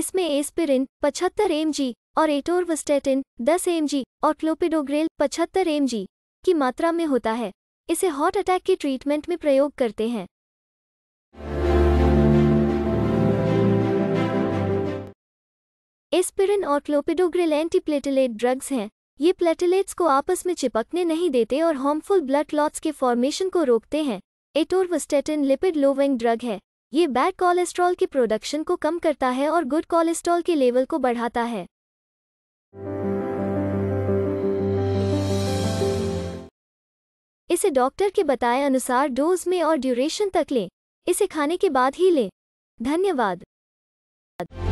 इसमें aspirin 75 mg और atorvastatin 10 mg और क्लोपिडोग्रेल 75 mg की मात्रा में होता है। इसे हार्ट अटैक के ट्रीटमेंट में प्रयोग करते हैं। एस्पिरिन और क्लोपिडोग्रेल एंटीप्लेटलेट ड्रग्स हैं। ये प्लेटलेट्स को आपस में चिपकने नहीं देते और हार्मफुल ब्लड क्लॉट्स के फॉर्मेशन को रोकते हैं। एटोरवास्टेटिन लिपिड लोविंग ड्रग है। ये बैड कोलेस्ट्रॉल के प्रोडक्शन को कम करता है और गुड कोलेस्ट्रॉल के लेवल को बढ़ाता है। इसे डॉक्टर के बताए अनुसार डोज में और ड्यूरेशन तक लें। इसे खाने के बाद ही लें। धन्यवाद।